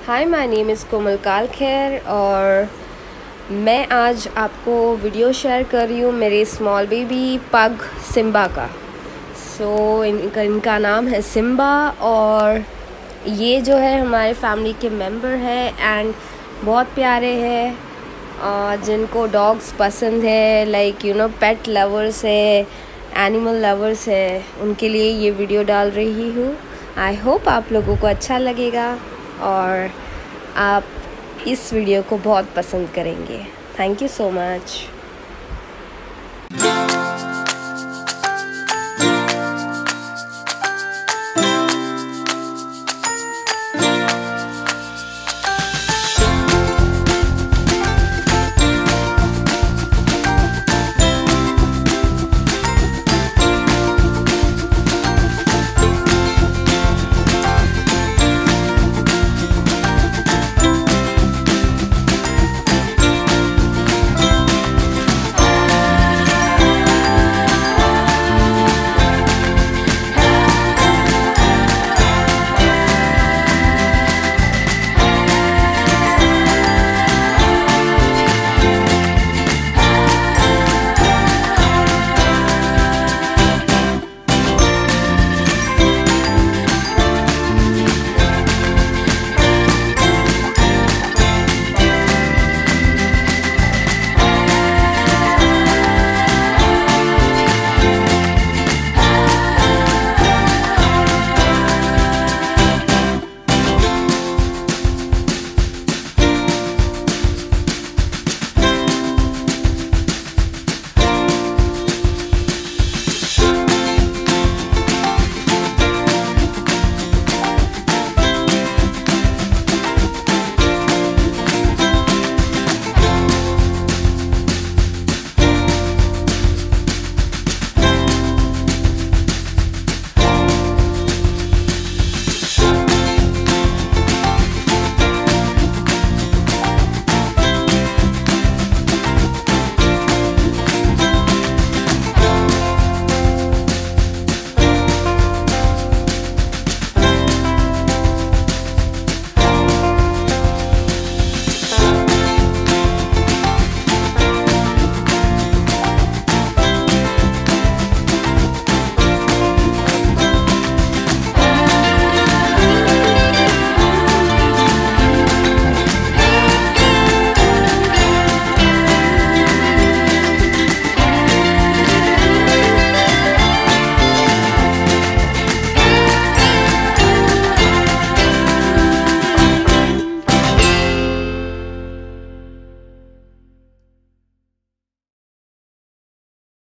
Hi, my name is Komal Kalkher और मैं आज आपको वीडियो शेयर कर रही हूँ मेरे स्मॉल बेबी पग सिम्बा का। इनका नाम है सिम्बा और ये जो है हमारे फैमिली के मेंबर है एंड बहुत प्यारे हैं। जिनको डॉग्स पसंद है, लाइक पेट लवर्स है, एनिमल लवर्स है, उनके लिए ये वीडियो डाल रही हूँ। आई होप आप लोगों को अच्छा लगेगा और आप इस वीडियो को बहुत पसंद करेंगे। Thank you so much.